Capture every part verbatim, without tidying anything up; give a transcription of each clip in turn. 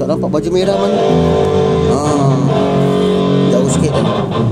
nampak baju merah mana. Haa, jauh sikit kan.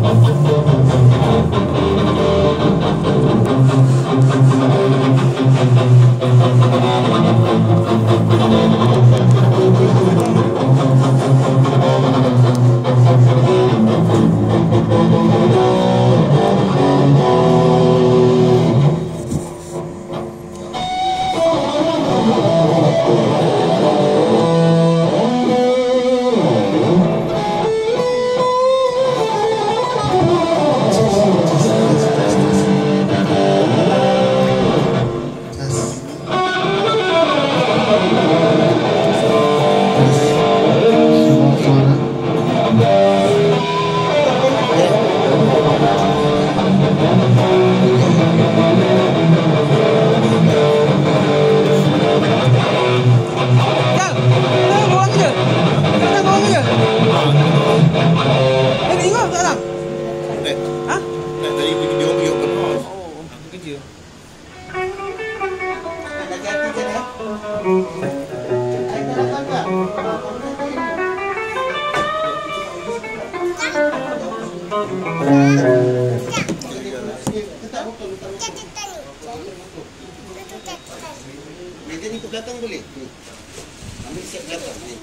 Meja ni ke belakang boleh? Ambil siap belakang ni.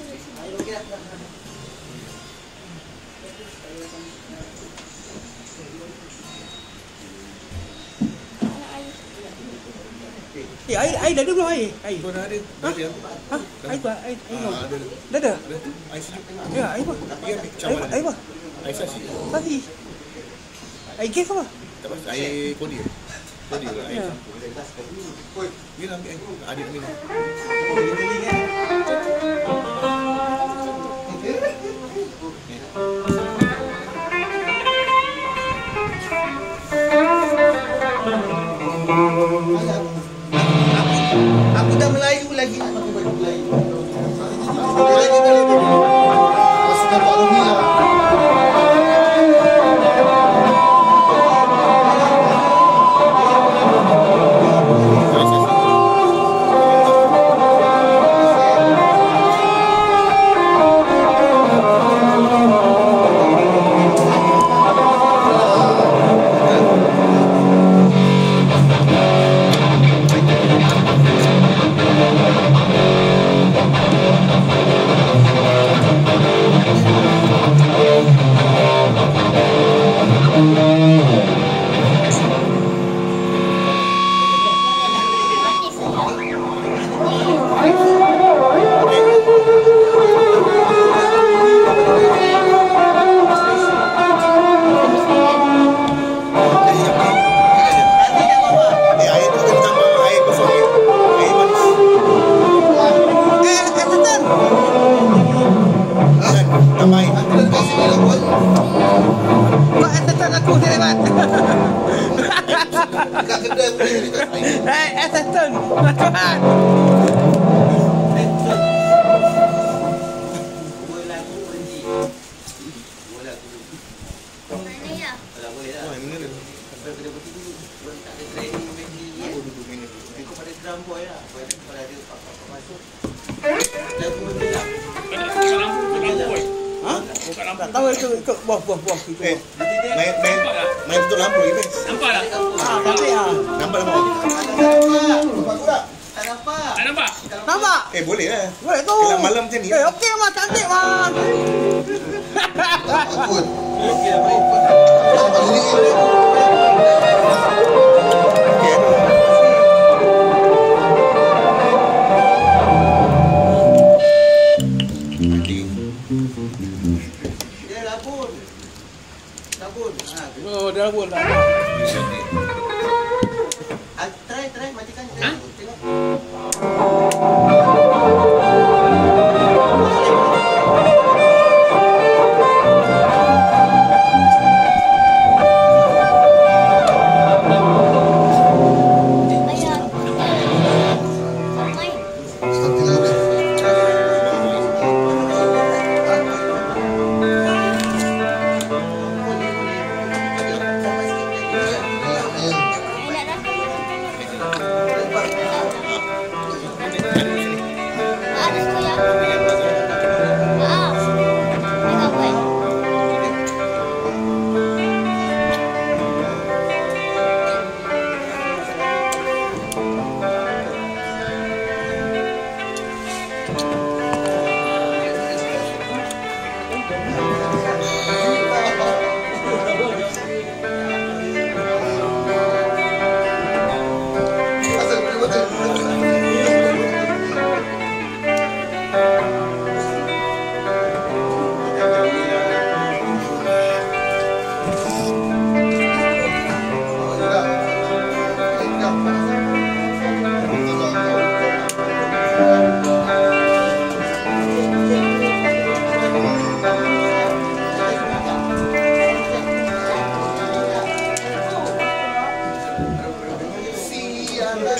Eh, air, air dah ada belum air? Air. Tu dah ada. Ha? Dah ada. Ha? Air apa? Air, air Ah, apa? ada. Dah ada? Ada. Air sejuk. Ya, air apa? Tapi ambil macam Air, mana? air apa? Air sasi. Tadi. Air gas apa? Tak apa. Air kodi. Kodi lah. Air Ya. campur. Ni nak ambil air. Adik nak minum. Aku dah Melayu lagi nak pakai baju Melayu. Masukkan Pak Rumi lah. Eh, assistant. Tuhan. Tak tahu itu ikut buah buah buah itu. Eh, main main main tutup lampu lagi, Bes. Nampak tak? Ah, tapi ah. Nampak tak, Bang? Tak nampak. Tak nampak? Nampak? Eh, boleh lah. Boleh tu. Kalau malam macam ni. Eh, okey mah, cantik mah. Takut. Dia rabun. Rabun. Ha. Oh, dah pun dah. Ah, try try matikan try. Tengok.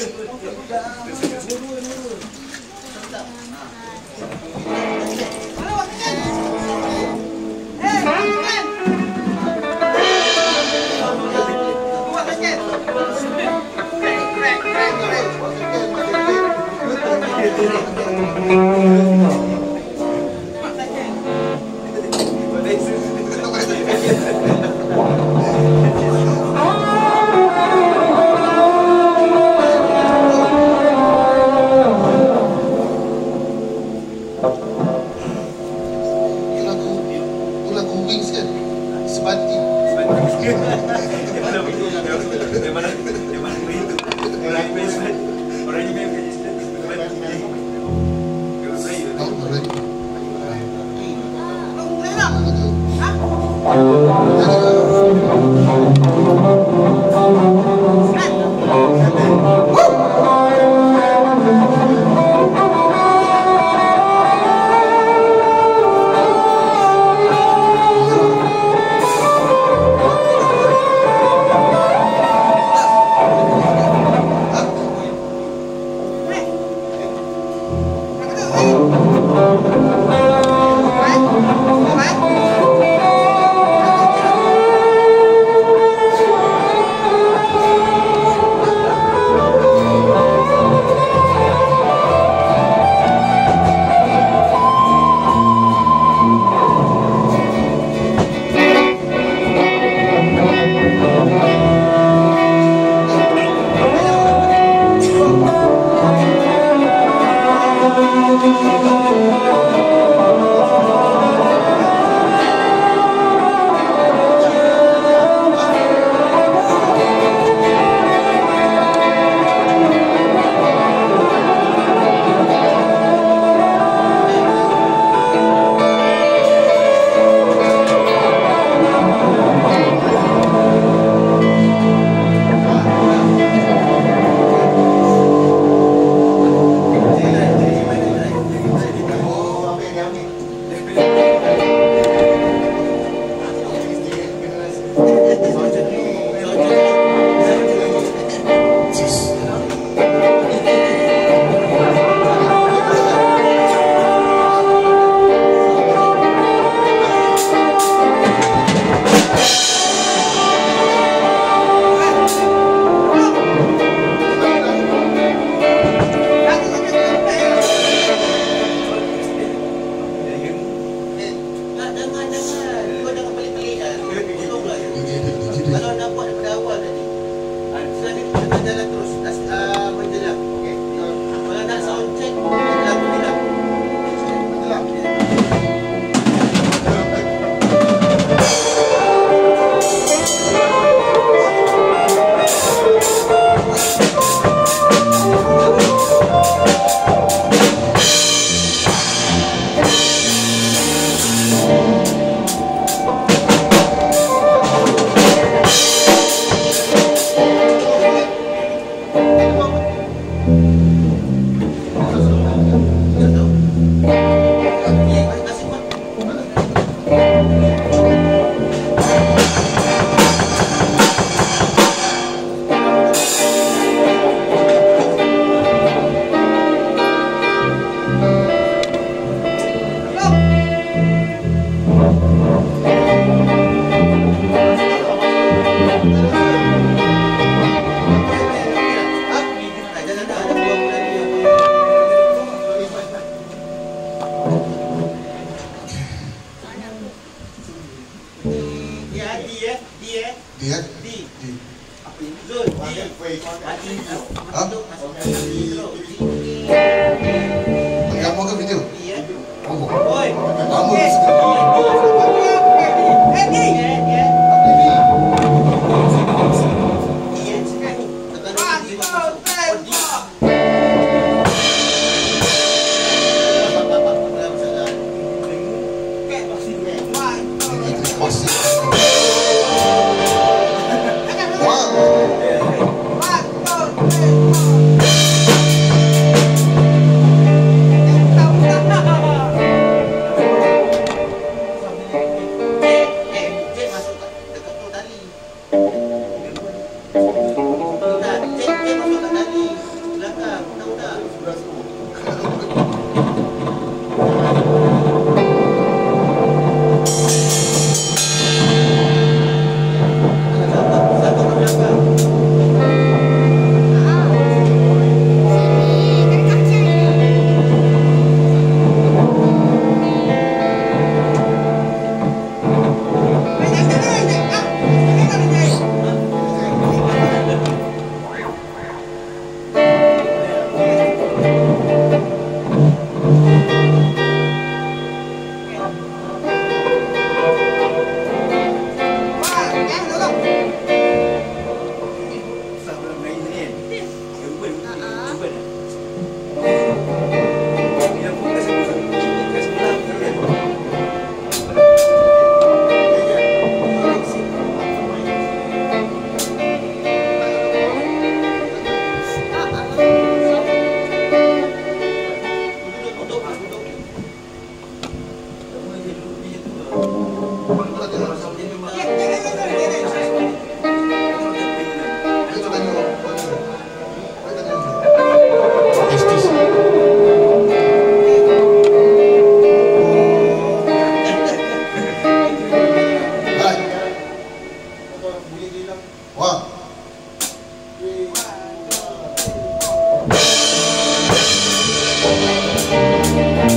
One, two, three, four.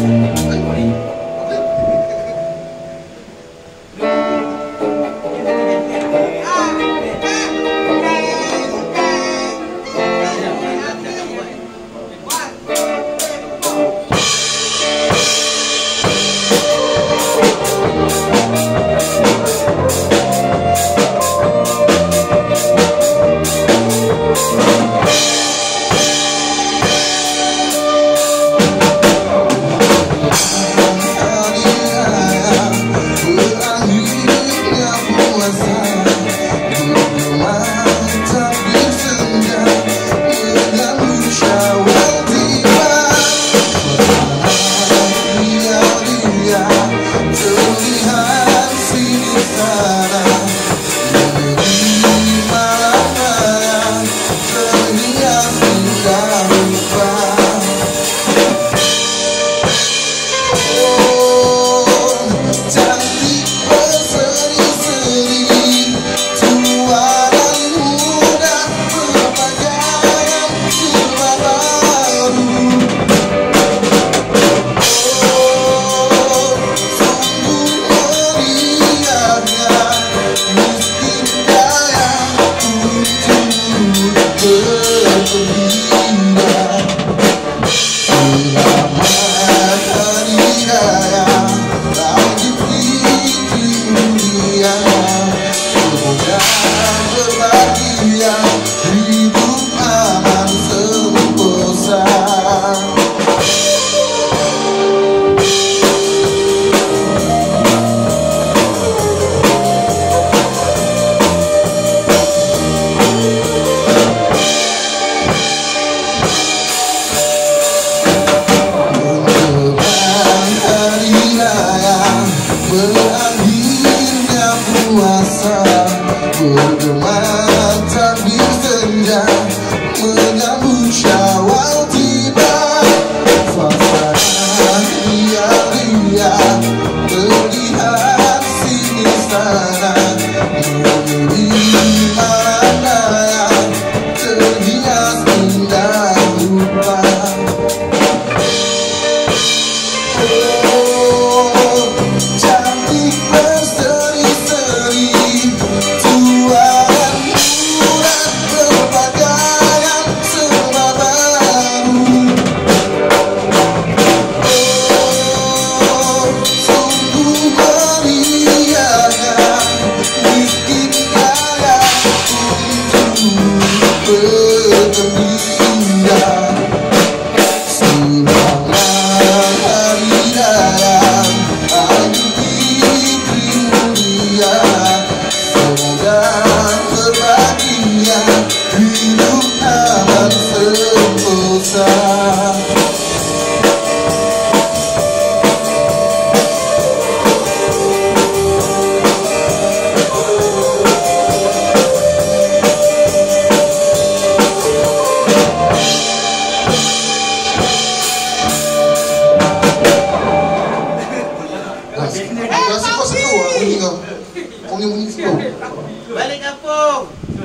Balik kampung.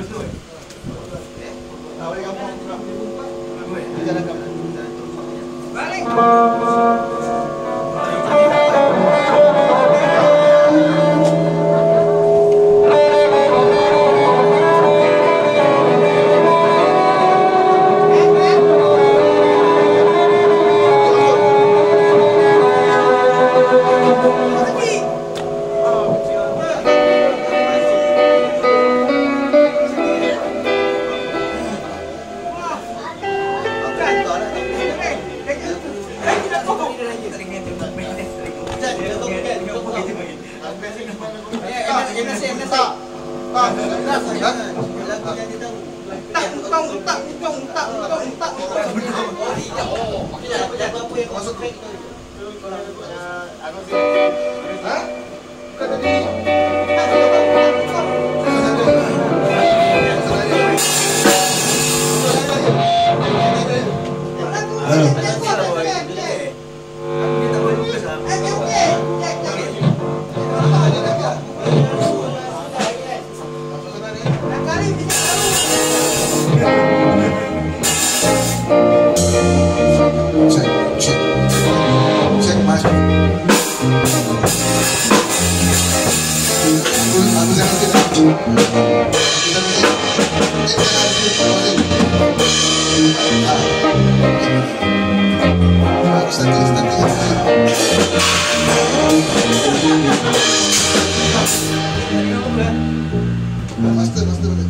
Balik. Check, check, check. Bagus nanti, nanti. Master, master boleh.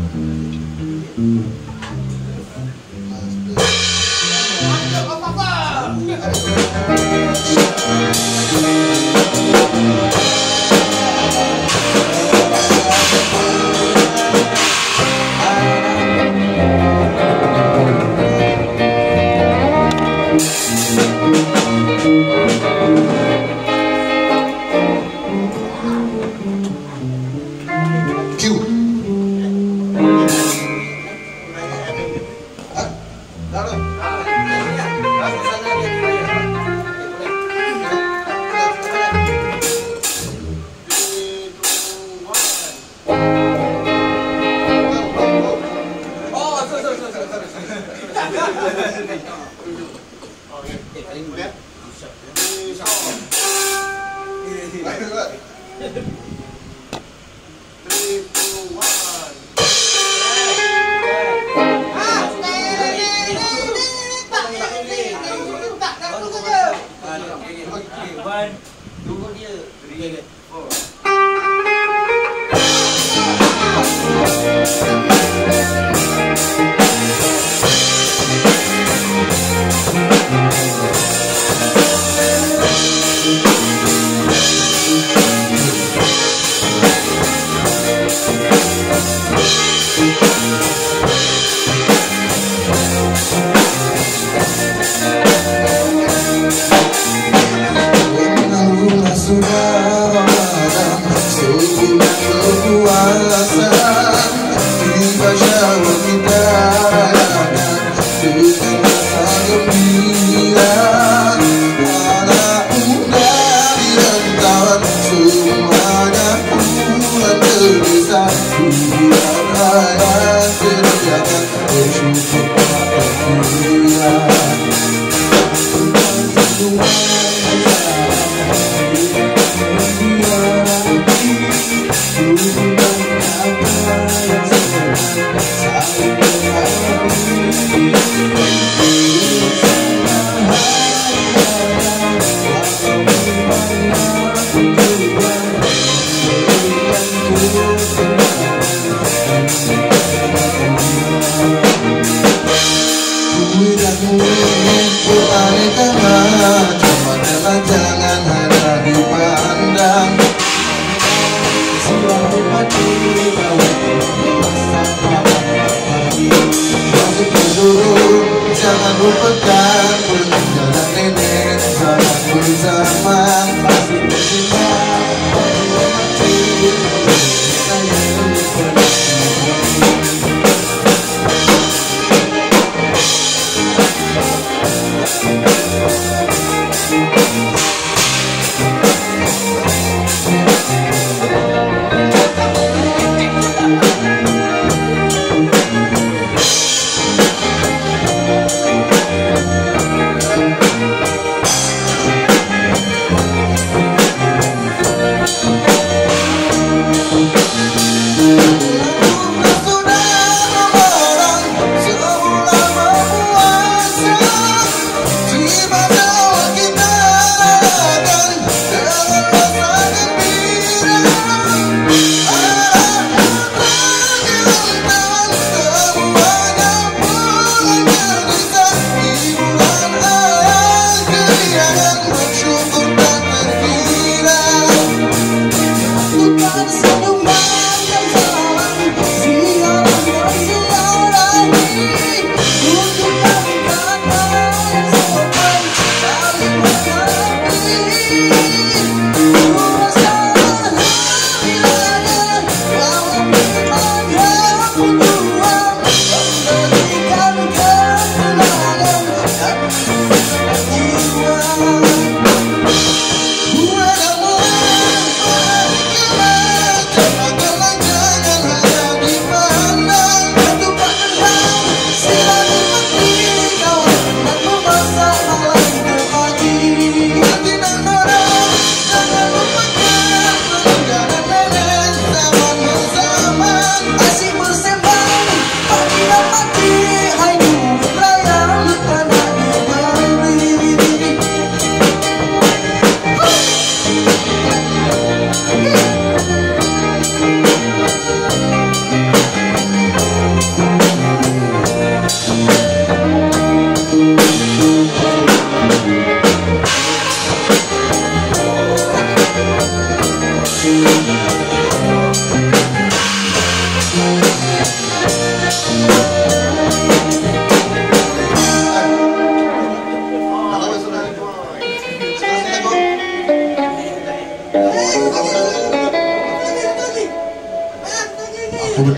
Jangan lupakan peninggalan nenek, jangan berzaman masih bersama.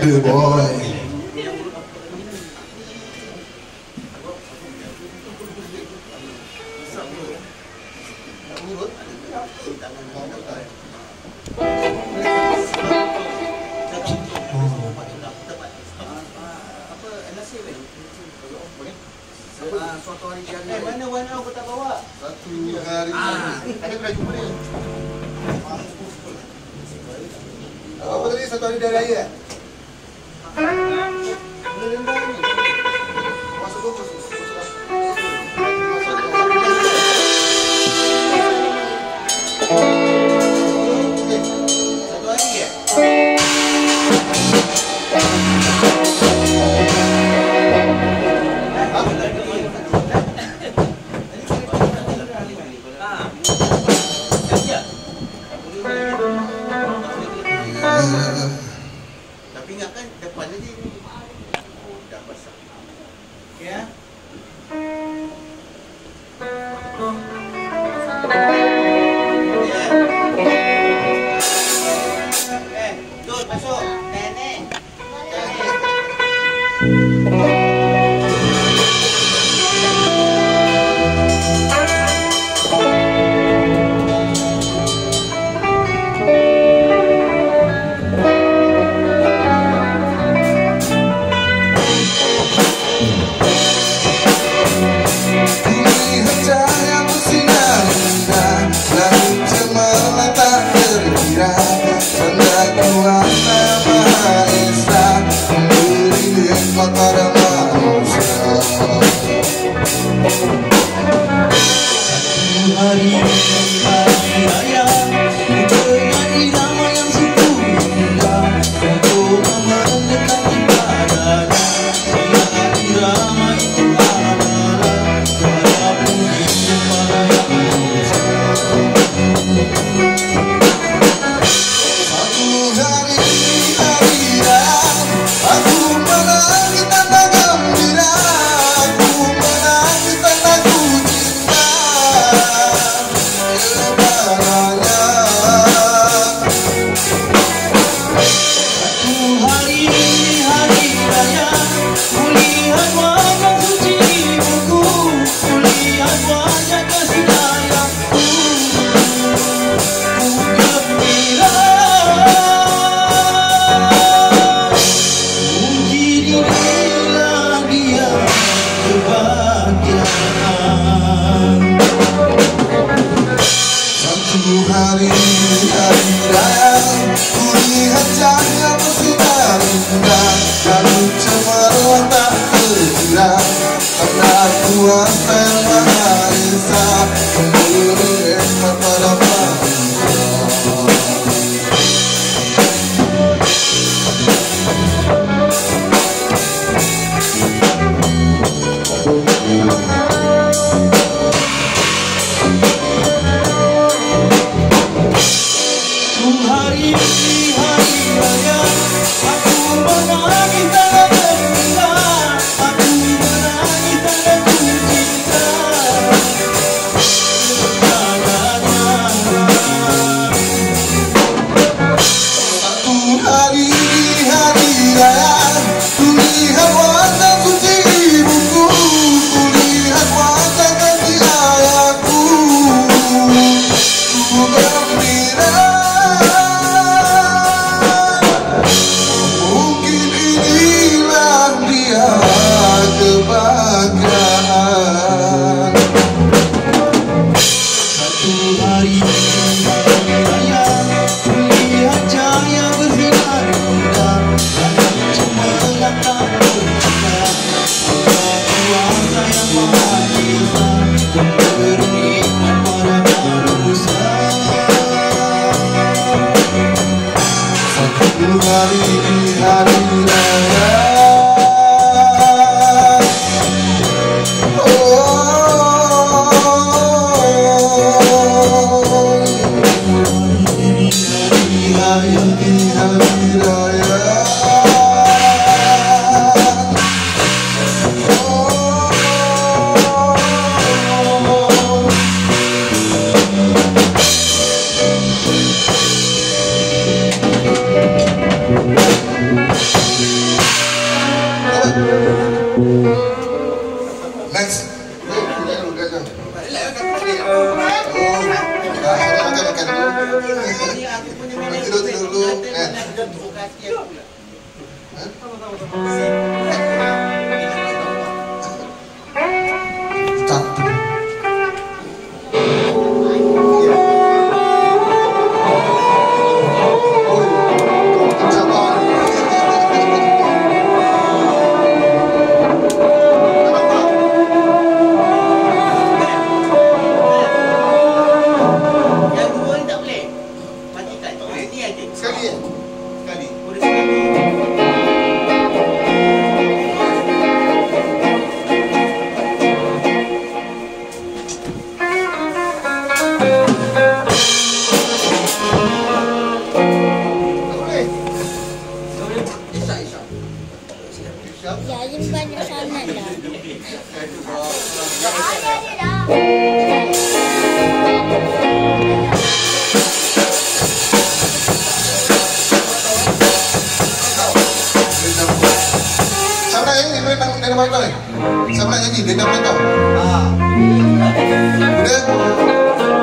ada boy. Suatu hari dia eh, mana warna aku tak bawa? Satu hari Tadi pernah jumpa dia. apa tadi, satu hari dari raya eh? Boleh rendah ni. Masuk tu, masuk tu. Satu hari ke? Tapi ingatkan depan tadi ni. Oh, dah basah. Okey ah. Eh, Dul masuk. Nenek. Hari hari raya, kulihat cahaya bersinar indah, lalu cemerlang tak terkira, karena kuasa yang Maha Esa memberi nikmat pada manusia. Aku menangis tanda ku cinta. Oh, dah, dah, makan, makan dulu. Ini aku punya mana? Tidur, tidur dulu, kan? Buka hati aku pula. Cantik. Yang dua ni tak boleh. Matikan. Ini aja. Sekali eh? Sekali. Boleh sekali. Tak boleh. Isak, isak. Jadi banyak sangat dah. Siapa nak nyanyi? Boleh nak nak main kau. Siapa nak nyanyi? Dia dah main kau. Udah.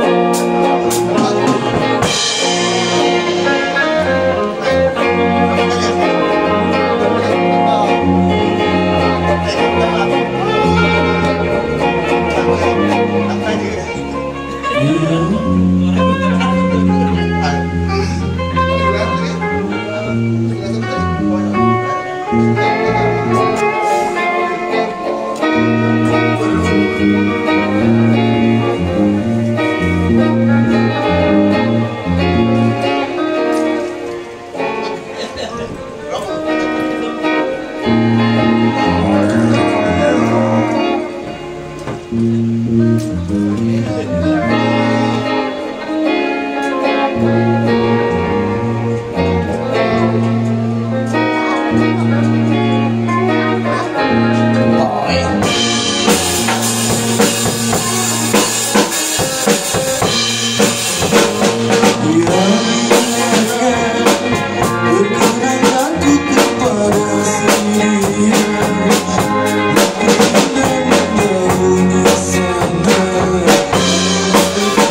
Thank you.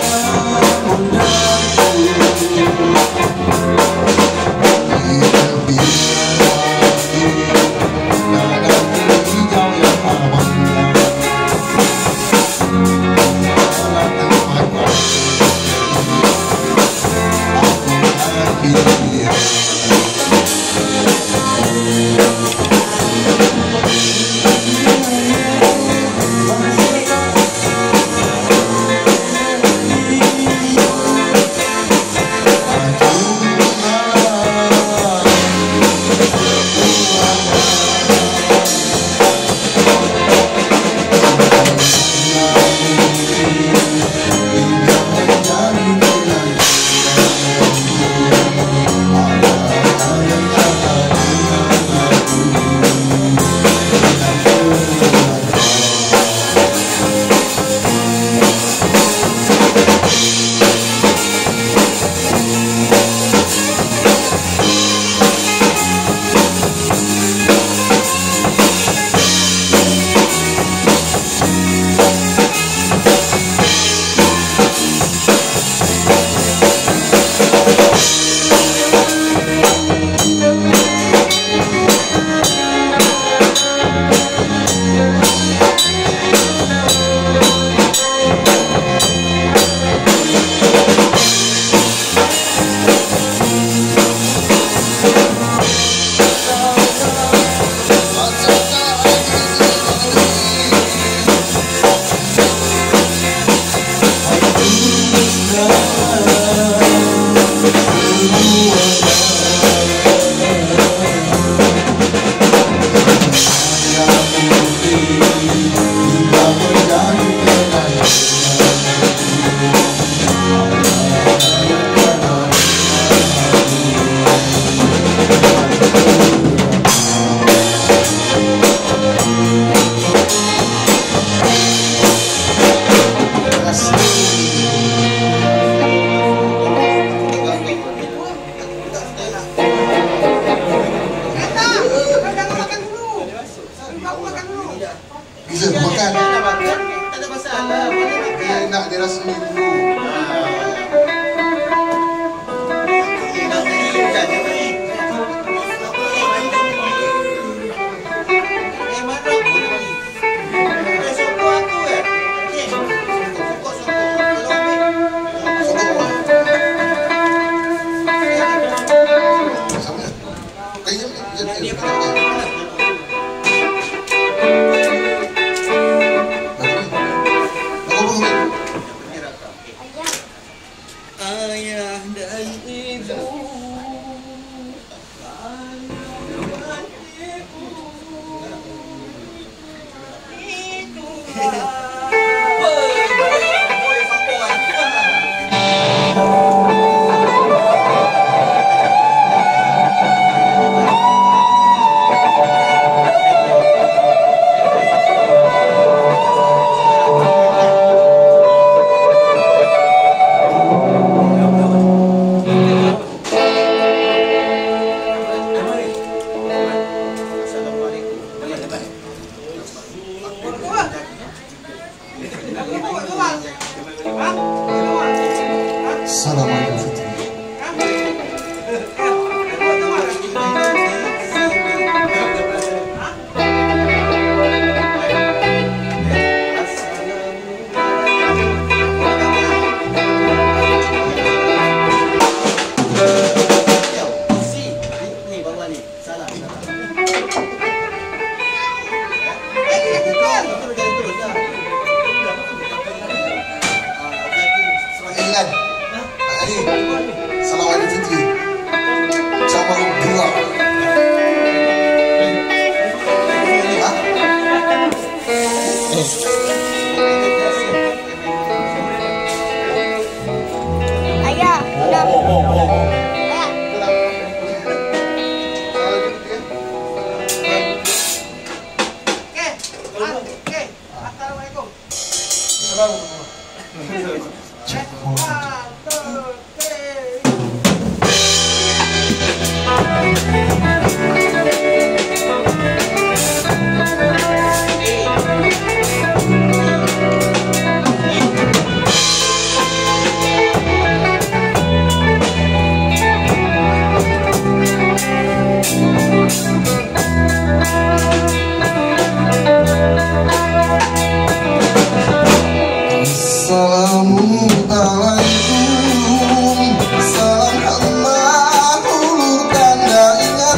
daerah seminggu. Ayah dan ibu. Salam Idul Fitri. Ingat, Ali, Salam Idul Fitri. Sama dua. Hah? Ayah, udah. Ayah. Assalamualaikum, salam Allah ulur tanda ingat.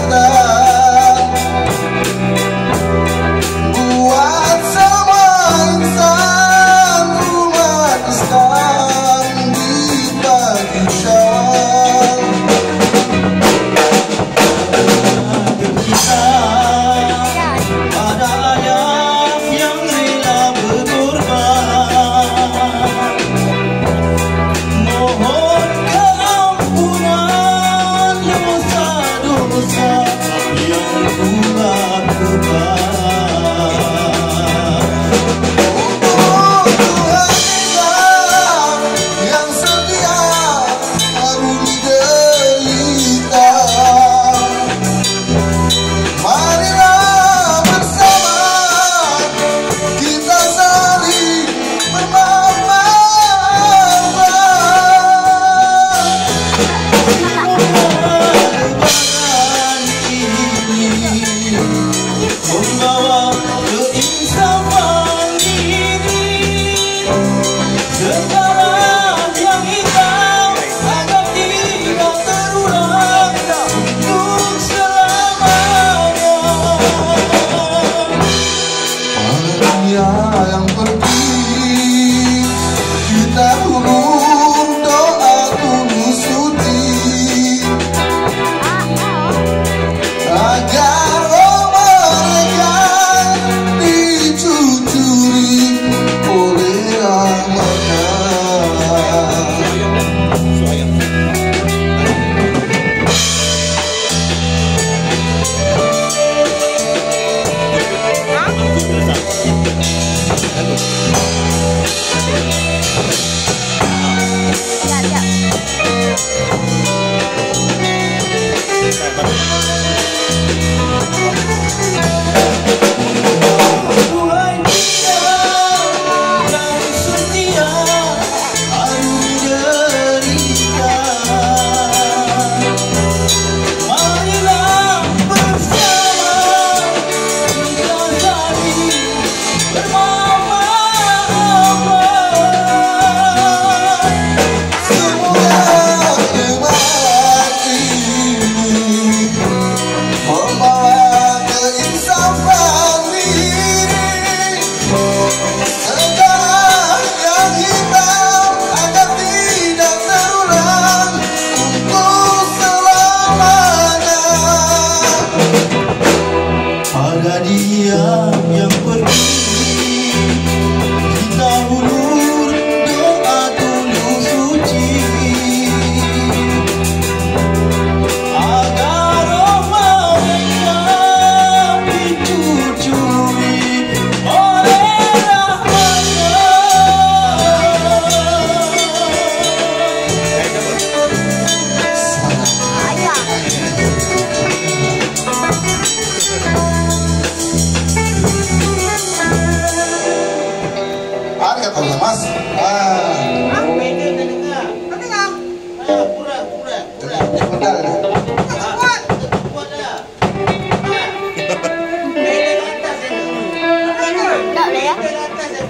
Arigatou gozaimasu. Ah, Beda tak dengar. Ah, pura, pura, pura. modal. Ah, buat dah. Ah. Beda kat atas dia. Tak boleh ya? Beda kat atas dia.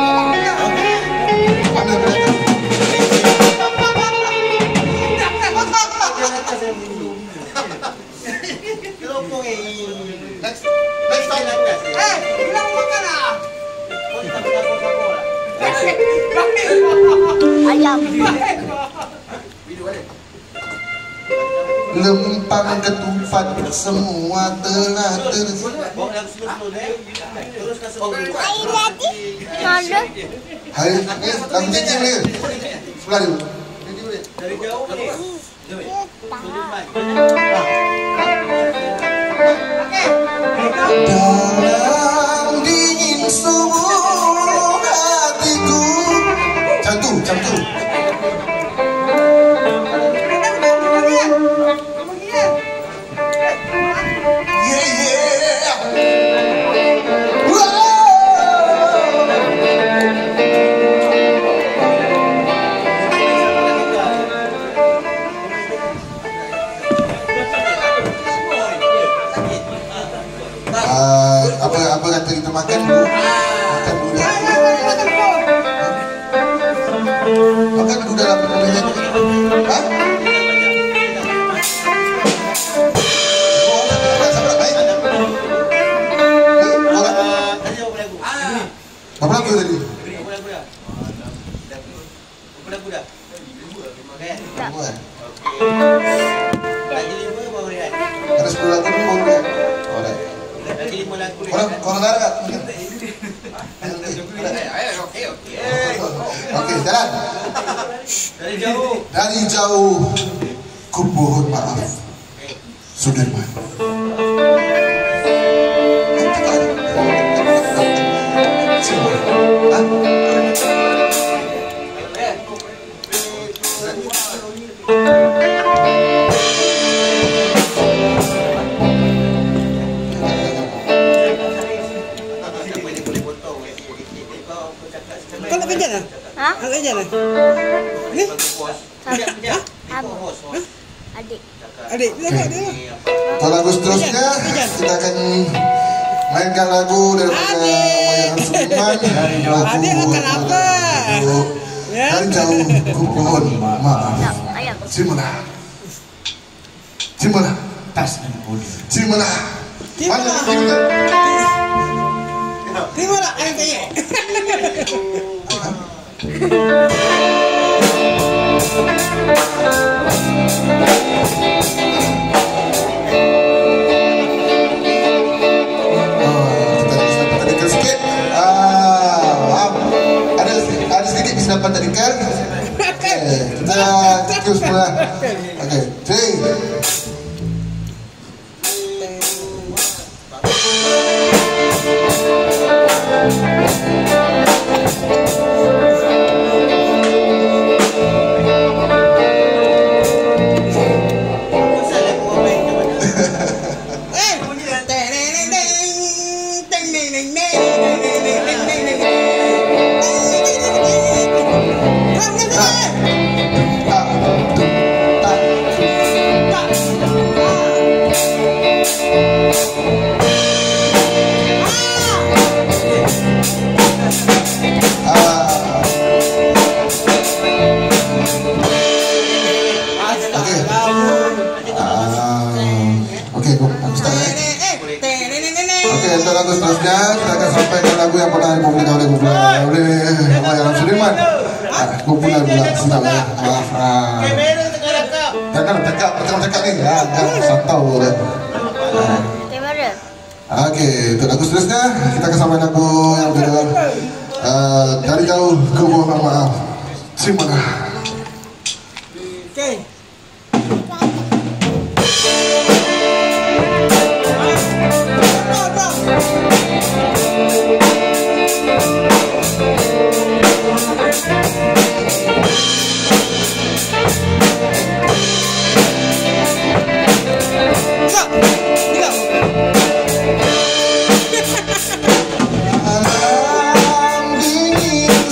Mana boleh? Keropong eh. Next, next time. Eh, bilang makan lah. Oh, tak apa-apa lah. Ayam. Video balik. Lempang ketupat semua telah ter. Bawa lagu slow-slow eh. Terus kasih orang. Air lagi? Ada. Hai, ni lagu cincin ni. Sebelah dulu. Dari jauh ni. Dalam dingin sumur hatiku. Macam tu, macam tu. Yeah, yeah. Wow. Ah, apa apa kata kita makan dulu? Makan dulu. Makan dulu dalam perjalanan ini. Ha? Berapa lagu tadi? Berapa dah? Okey. Dua. Lagi lima baru rehat. Ada sepuluh lagu dulu baru kan? Alright. Lagi lima lagu Korang, rehat. korang dah tak? Okey, okey. Okey, jalan. Dari jauh. Dari jauh, ku mohon maaf, Sudirman. Kau nak kerja lah? Ha? Nak kerja lah? Ni? Abu. Adik. Adik, dia nak dia. Untuk lagu seterusnya, kita akan mainkan lagu daripada Wayan Sudirman. Lagu Adik makan apa? Ya? Dari jauh, ku mohon maaf. Tak, ayam. Cimana? Cimana? Cimana? Mana Cimana? Terima lah ayam kaya. Bisa dapat tadikan. Okay, kita terus mula. Okay, three. Lagu seterusnya kita akan sampaikan lagu yang pernah dipublikkan oleh oleh Wayan Sudirman. Kumpulan pula senang ya. Maaf. Kamera tengah rakam. Jangan cakap, jangan cakap ni. Ya, jangan santau dah. Kamera. Okey, untuk lagu seterusnya kita akan sampaikan lagu yang berjudul uh, Dari Jauh Ku Mohon Maaf. Cimana? Okey. Alam dingin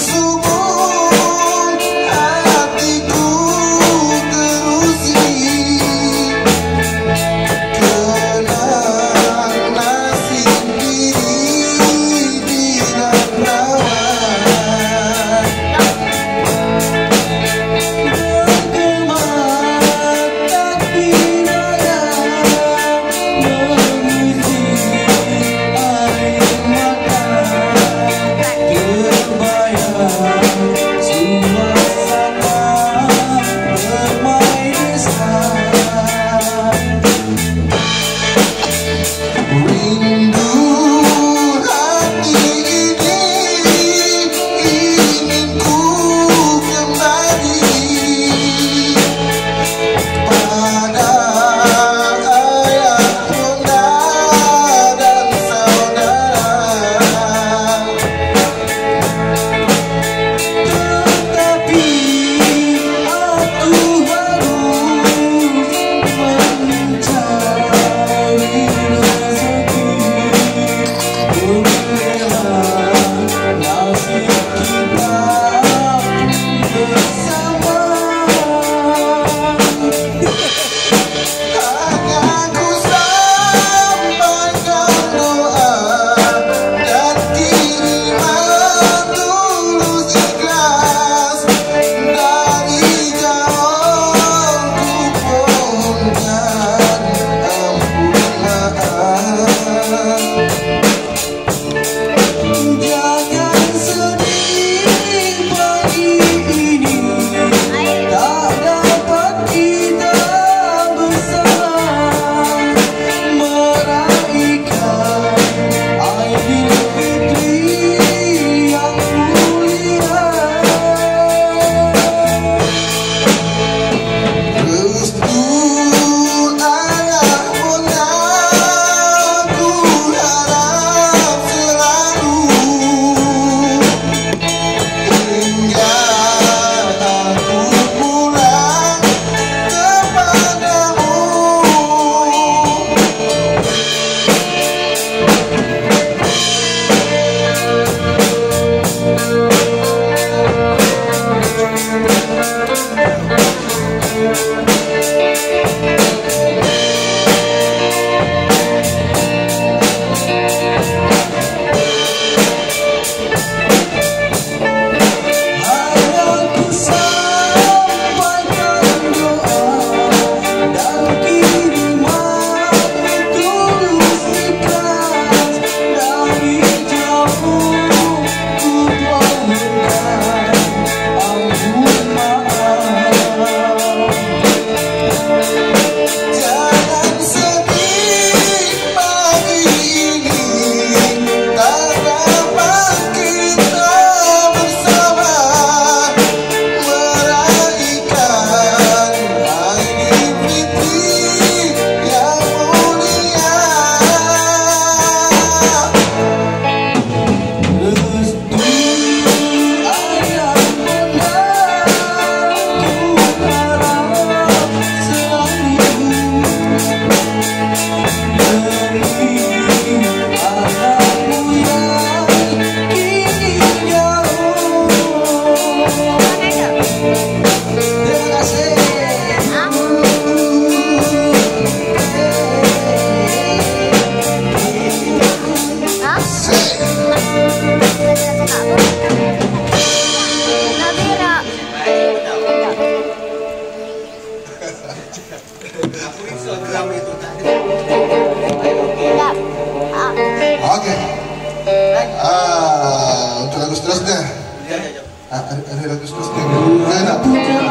Ah, ada, ada lagu suka-suka Gak nak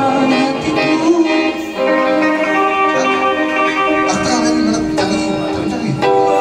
Ah, tak lagi mana Tak lagi Tak lagi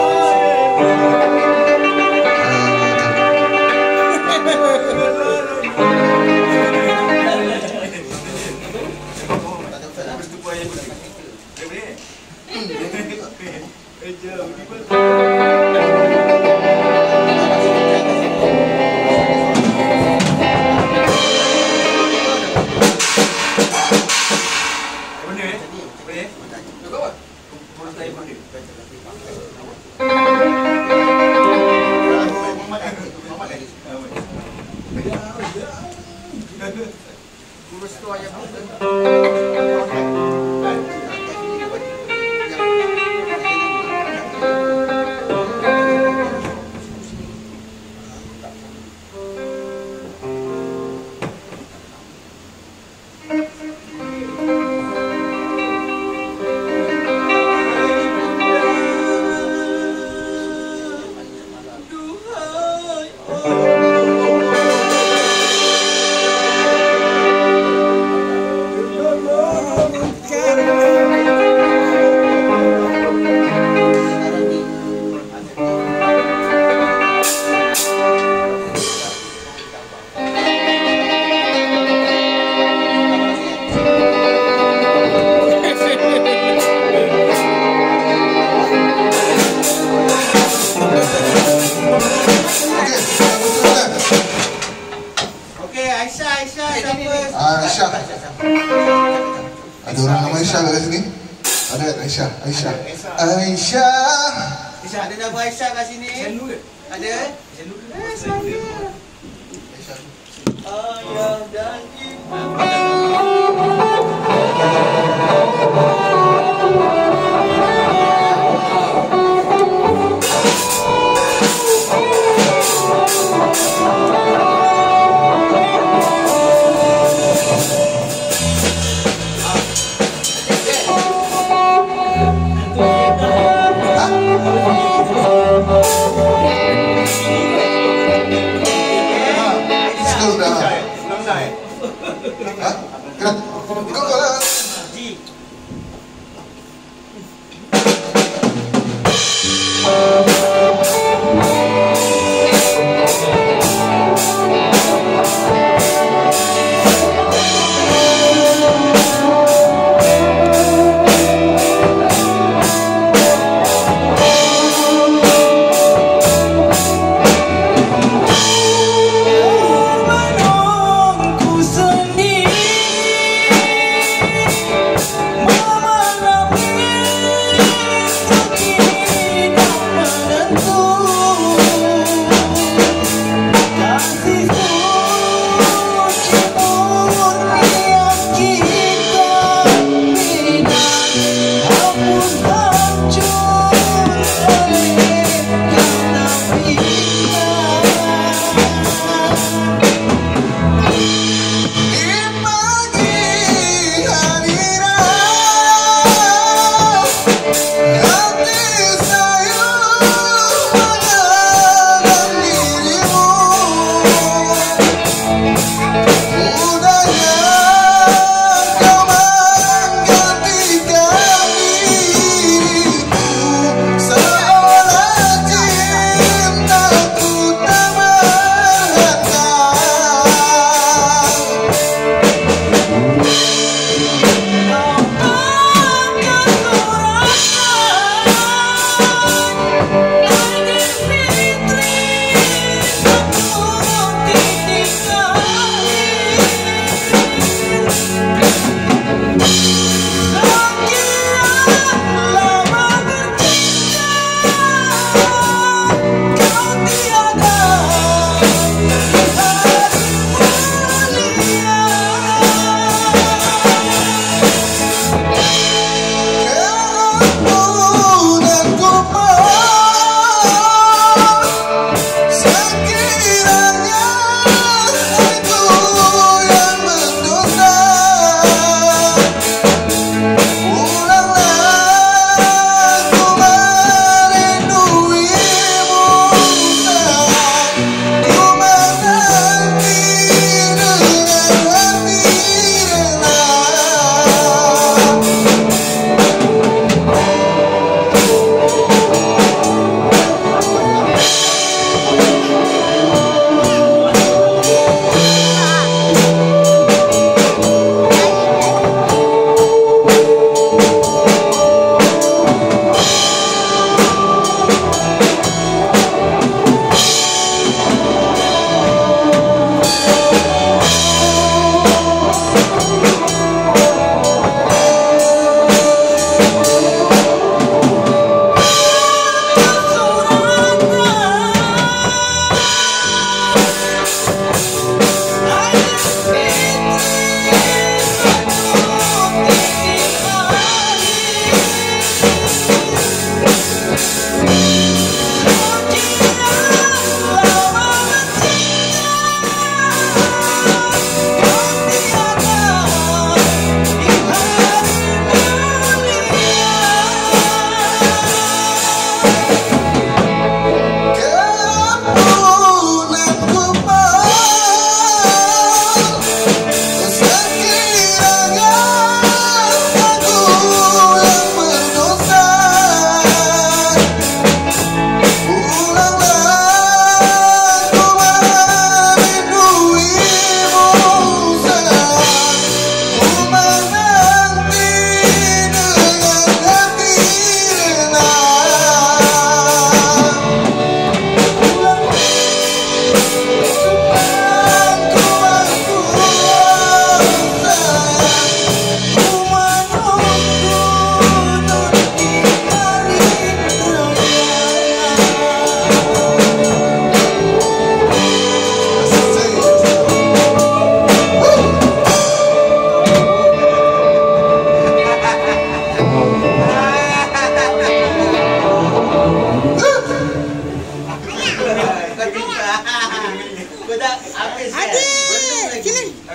Aisyah. Ada orang nama Aisyah kat sini? Ada Aisyah, Aisyah. Aisyah. Aisyah ada nama Aisyah kat sini? Ada? Eh, saya. Ayah dan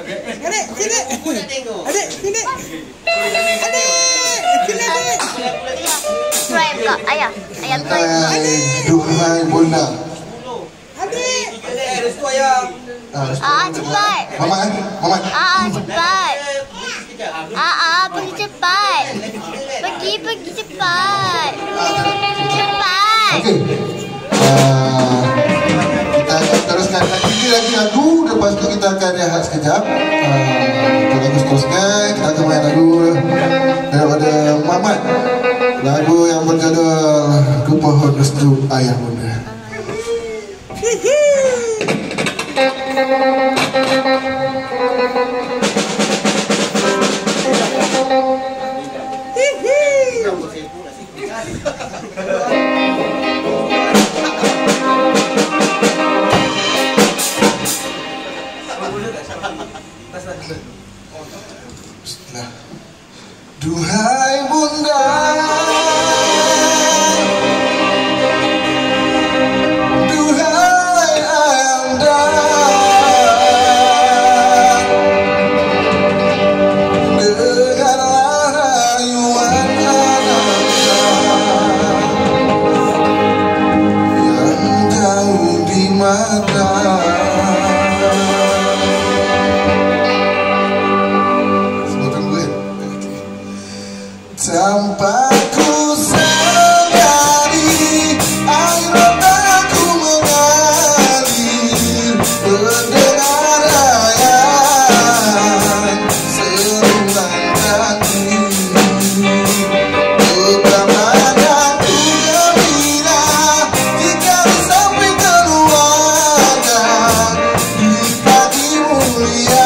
Adik, sini. Aku nak tengok. Adik, sini. Adik, sini adik. Subscribe kak, ayah. Ayah subscribe. Hai, duhai bunda. Adik. Eh, restu ayah. Ah, cepat. Mama eh, mama. Ah, cepat. Eh, pergi sekejap. Ah, ah, pergi cepat. Pergi, pergi cepat. Cepat. Okey. Uh, kita akan teruskan lagi lagi lagu. Lepas tu kita akan rehat sekejap. Uh, untuk lagu seterusnya kita akan main lagu daripada Muhammad. Lagu yang berjudul Ku Pohon Restu Ayah Bunda. Duhai bunda, duhai anda, dengarlah rayuan ananda yang jauh di mata. Tanpa ku sadari air mataku mengalir mendengar ayat seruan kaki. Betapa ku gembira jika di samping keluarga di pagi mulia.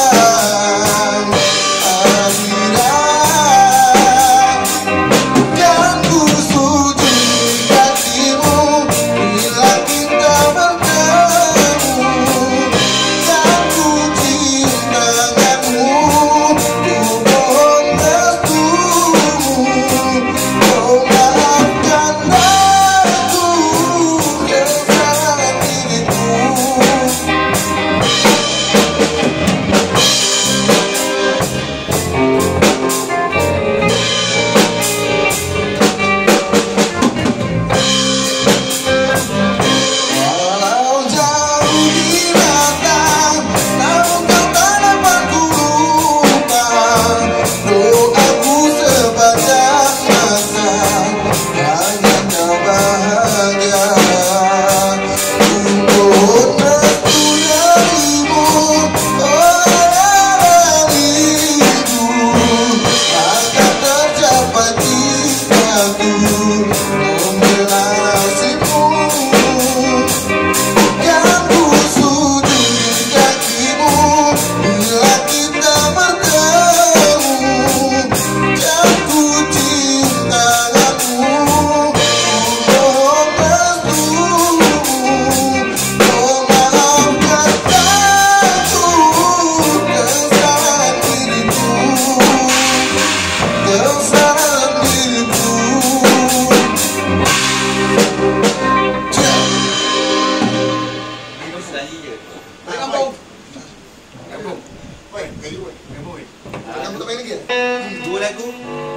Dua lagu.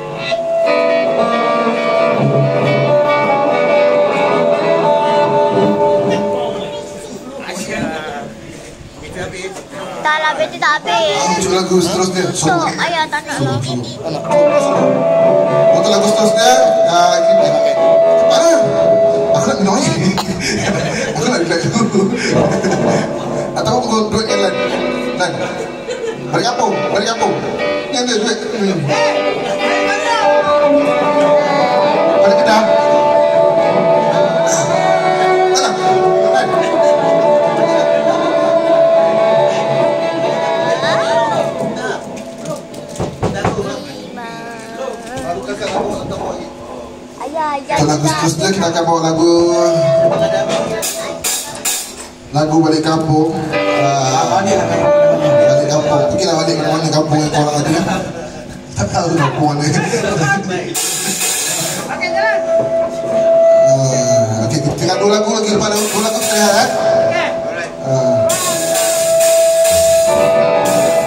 Tak lah, beti tak habis. Untuk lagu seterusnya. So, ayah tak nak lah. Untuk lagu seterusnya, uh, kita mana? Aku nak minum air. Aku nak relax dulu. Atau aku duit yang lain. Lain. Balik kampung, balik kampung. Yang ada duit. Balik Kedah. Mana? Lain. Ayah, ayah. Untuk lagu seterusnya kita akan bawa lagu lagu balik kampung. Uh, balik kampung. Pergilah balik ke mana kampung yang korang ada. Tak tahu kampung mana. Uh, okay, kita tinggal dua lagu lagi. Lepas dua lagu kita lihat. Eh? Uh.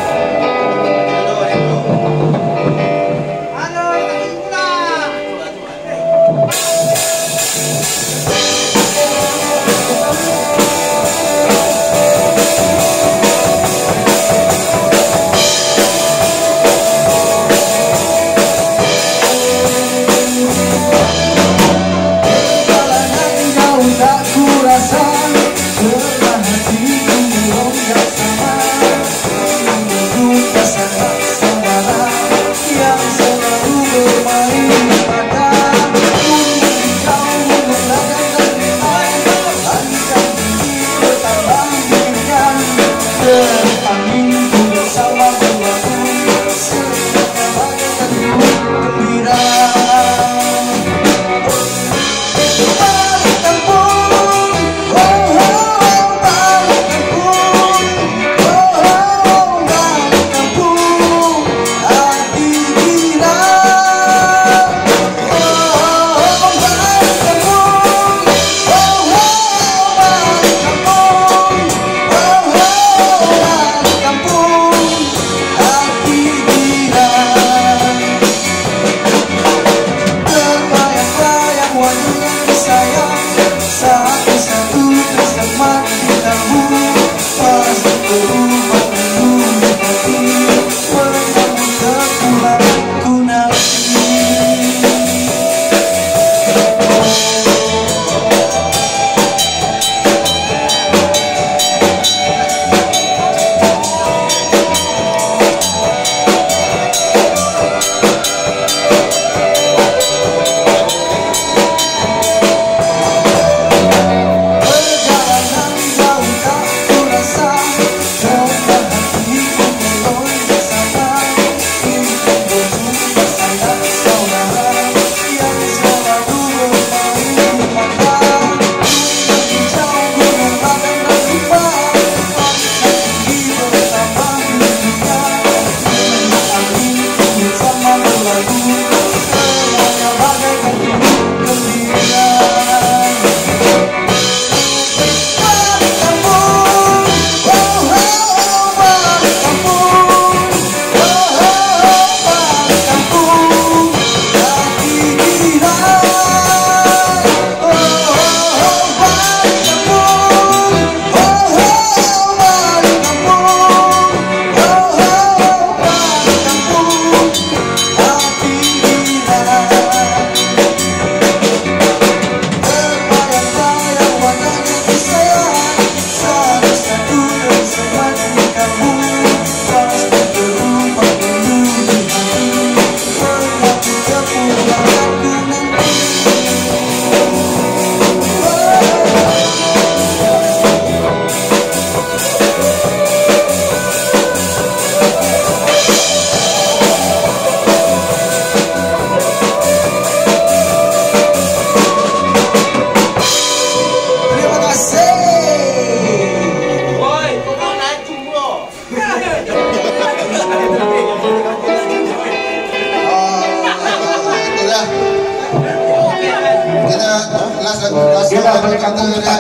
lagu rasa lagu kata dia.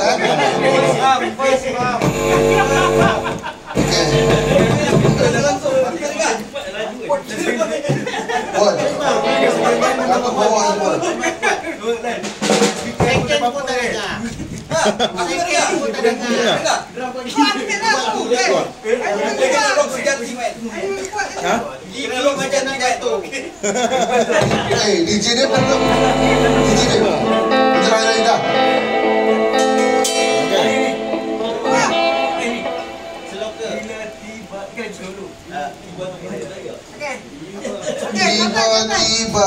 Okey. Boy. Apa bawa boy? Second pun tak dengar. Second pun tak dengar. Ha? Gigi macam nak jatuh. Eh, D J dia belum. D J dia. Kita lain dah. Tiba-tiba.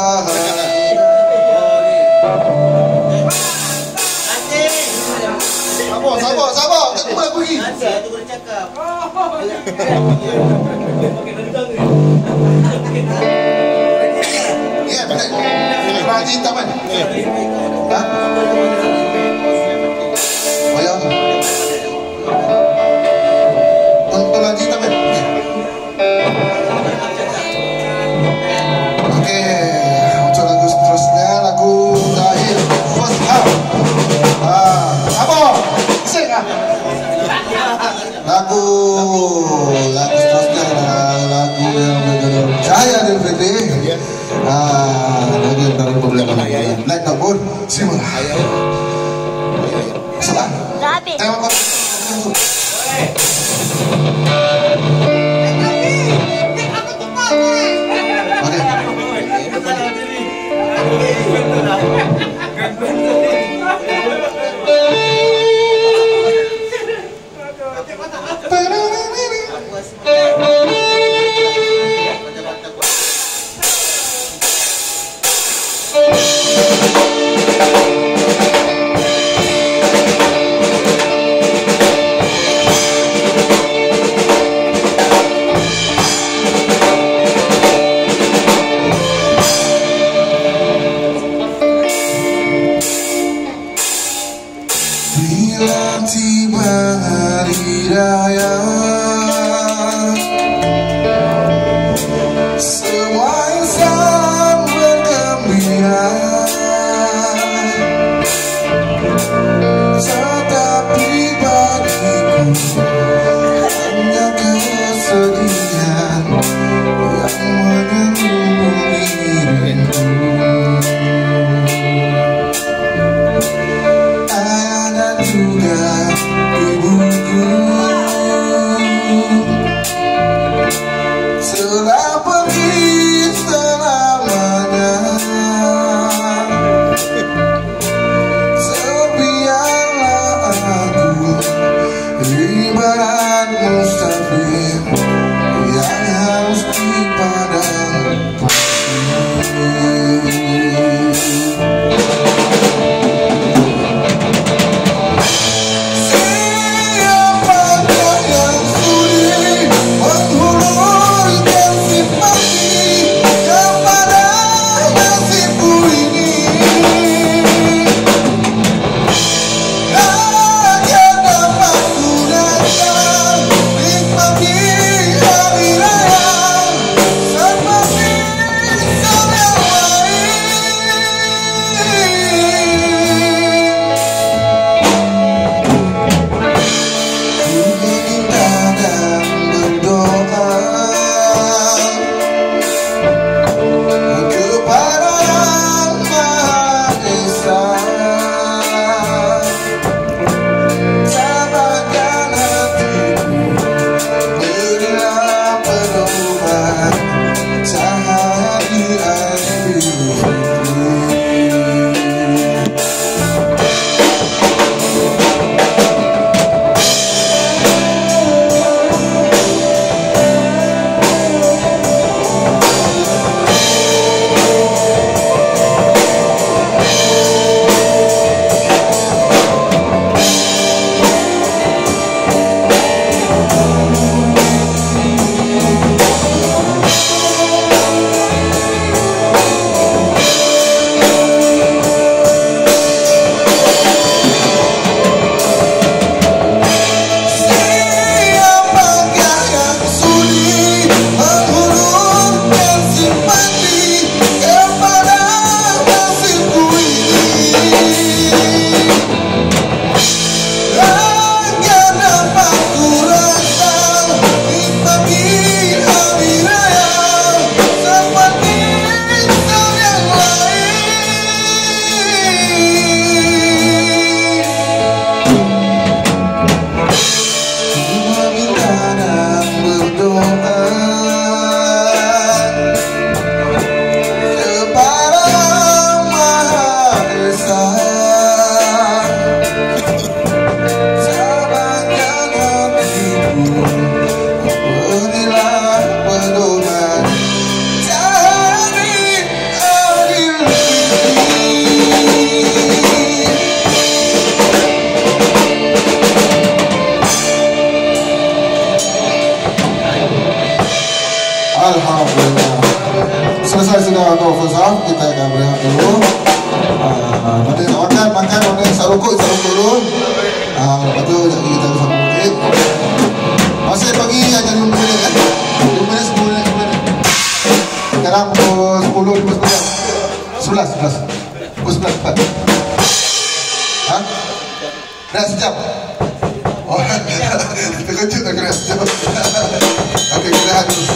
Sabar, sabar, sabar. Tak boleh pergi. Nanti tu boleh cakap. Ya, benar. Raji taman. Ha? Oh ya. Untuk Raji taman. Okey, untuk lagu seterusnya lagu terakhir first half. Ah, apa? Sing ah. Lagu lagu seterusnya adalah lagu yang berjudul Cahaya dan Fitri. Ah, lagu yang dari beberapa lagu. Naik dapur, simak. Salah. Dah habis. Tengok kau. Okey. Alhamdulillah. Selesai sudah untuk first half, kita akan berehat dulu. Ah, mana nak makan, makan, mana isap rokok, isap rokok dulu. Ah, lepas tu jadi kita bersama bukit. Masih pagi hanya lima minit kan? lima minit, sepuluh minit, sepuluh minit. Sekarang pukul sepuluh, lima belas. sebelas, sebelas. Pukul sebelas, cepat. Ha? Dah sejam? Oh, terkejut aku dah sejam. Okey, kita rehat dulu.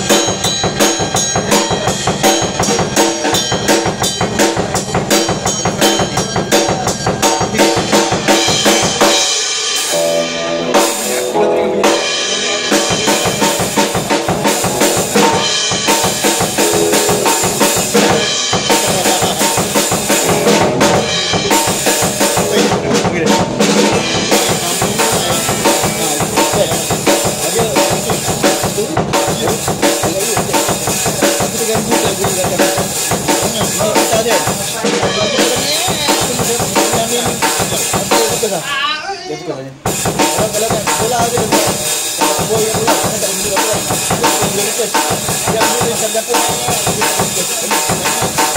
Yang